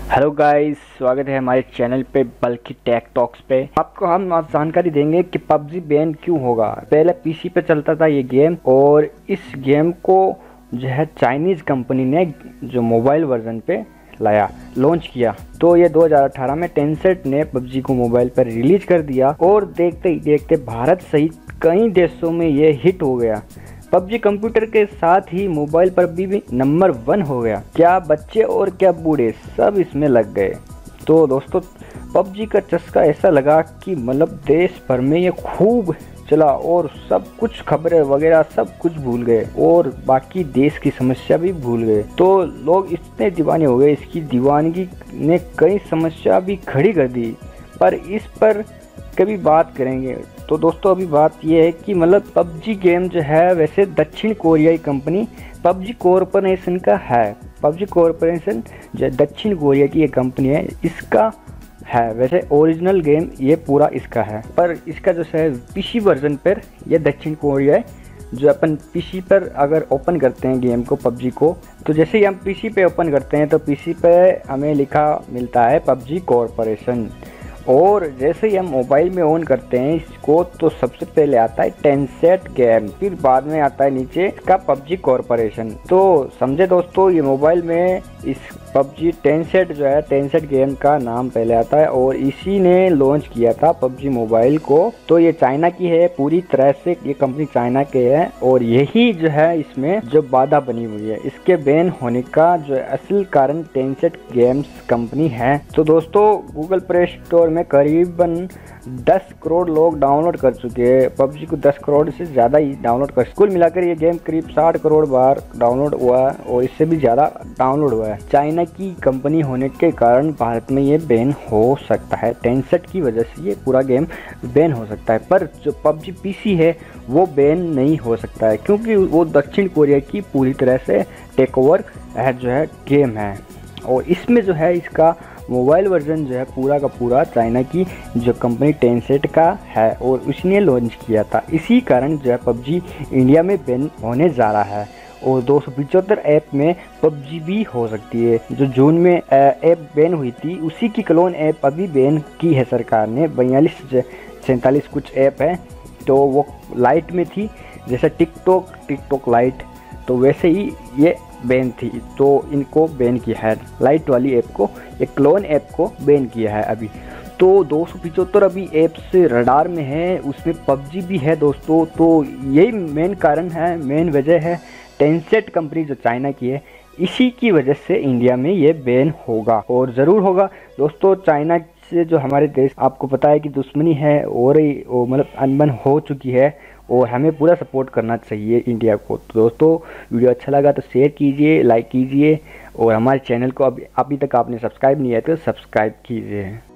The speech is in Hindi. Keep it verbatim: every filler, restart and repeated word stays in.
हेलो गाइस, स्वागत है हमारे चैनल पे बल्कि टेक टॉक्स पे। आपको हम आज जानकारी देंगे कि पबजी बैन क्यों होगा। पहले पीसी पे चलता था ये गेम और इस गेम को जो है चाइनीज़ कंपनी ने जो मोबाइल वर्जन पे लाया, लॉन्च किया। तो ये दो हज़ार अठारह में टेंसेंट ने पबजी को मोबाइल पर रिलीज कर दिया और देखते ही देखते भारत सहित कई देशों में ये हिट हो गया। पबजी कंप्यूटर के साथ ही मोबाइल पर भी, भी नंबर वन हो गया। क्या बच्चे और क्या बूढ़े सब इसमें लग गए। तो दोस्तों, पबजी का चस्का ऐसा लगा कि मतलब देश भर में ये खूब चला और सब कुछ खबरें वगैरह सब कुछ भूल गए और बाकी देश की समस्या भी भूल गए। तो लोग इतने दीवाने हो गए, इसकी दीवानगी ने कई समस्या भी खड़ी कर दी। पर इस पर कभी बात करेंगे। तो दोस्तों, अभी बात यह है कि मतलब पबजी गेम जो है वैसे दक्षिण कोरियाई कंपनी पबजी कॉरपोरेशन का है। पबजी कॉरपोरेशन जो दक्षिण कोरिया की ये कंपनी है, इसका है। वैसे ओरिजिनल गेम ये पूरा इसका है, पर इसका जो है पीसी वर्जन पर यह दक्षिण कोरिया है। जो अपन पीसी पर अगर ओपन करते हैं गेम को, पबजी को, तो जैसे ही हम पीसी पे ओपन करते हैं तो पीसी पे हमें लिखा मिलता है पबजी कॉरपोरेशन। और जैसे ही हम मोबाइल में ऑन करते हैं इसको तो सबसे पहले आता है टेंसेंट गेम, फिर बाद में आता है नीचे का पबजी कॉरपोरेशन। तो समझे दोस्तों, ये मोबाइल में इस पबजी टेंसेंट जो है टेंसेंट गेम का नाम पहले आता है और इसी ने लॉन्च किया था पबजी मोबाइल को। तो ये चाइना की है, पूरी तरह से ये कंपनी चाइना के है और यही जो है इसमें जो बाधा बनी हुई है। इसके बैन होने का जो असल कारण टेंसेंट गेम्स कंपनी है। तो दोस्तों, गूगल प्ले स्टोर में करीबन दस करोड़ लोग डाउनलोड कर चुके हैं पबजी को। दस करोड़ से ज़्यादा ही डाउनलोड कर, कुल मिलाकर ये गेम करीब साठ करोड़ बार डाउनलोड हुआ है और इससे भी ज़्यादा डाउनलोड हुआ है। चाइना की कंपनी होने के कारण भारत में ये बैन हो सकता है। टेंसेंट की वजह से ये पूरा गेम बैन हो सकता है, पर जो पबजी पीसी है वो बैन नहीं हो सकता है क्योंकि वो दक्षिण कोरिया की पूरी तरह से टेक ओवर है जो है गेम है। और इसमें जो है इसका मोबाइल वर्जन जो है पूरा का पूरा चाइना की जो कंपनी टेंसेंट का है और उसने लॉन्च किया था। इसी कारण जो है पबजी इंडिया में बैन होने जा रहा है और दो सौ पिचहत्तर ऐप में पबजी भी हो सकती है। जो जून में ऐप बैन हुई थी उसी की क्लोन ऐप अभी बैन की है सरकार ने। बयालीस सैंतालीस कुछ ऐप है, तो वो लाइट में थी, जैसे टिकटॉक टिकटॉक लाइट, तो वैसे ही ये बैन थी। तो इनको बैन किया है, लाइट वाली ऐप को, एक क्लोन ऐप को बैन किया है अभी। तो दो सौ पिचहत्तर अभी ऐप्स रडार में है, उसमें पबजी भी है दोस्तों। तो यही मेन कारण है, मेन वजह है टेंसेंट कंपनी जो चाइना की है, इसी की वजह से इंडिया में ये बैन होगा और ज़रूर होगा दोस्तों। चाइना से जो हमारे देश, आपको पता है कि दुश्मनी है और मतलब अनबन हो चुकी है और हमें पूरा सपोर्ट करना चाहिए इंडिया को। तो दोस्तों, वीडियो अच्छा लगा तो शेयर कीजिए, लाइक कीजिए और हमारे चैनल को अभी अभी तक आपने सब्सक्राइब नहीं किया तो सब्सक्राइब कीजिए।